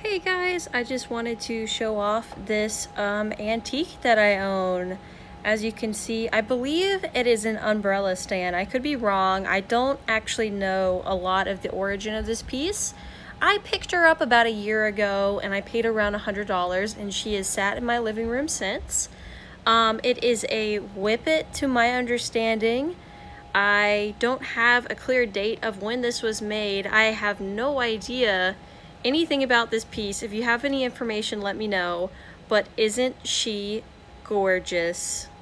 Hey guys, I just wanted to show off this antique that I own. As you can see, I believe it is an umbrella stand. I could be wrong. I don't actually know a lot of the origin of this piece. I picked her up about a year ago and I paid around $100 and she has sat in my living room since. It is a whippet to my understanding. I don't have a clear date of when this was made. I have no idea anything about this piece. If you have any information, let me know. But isn't she gorgeous?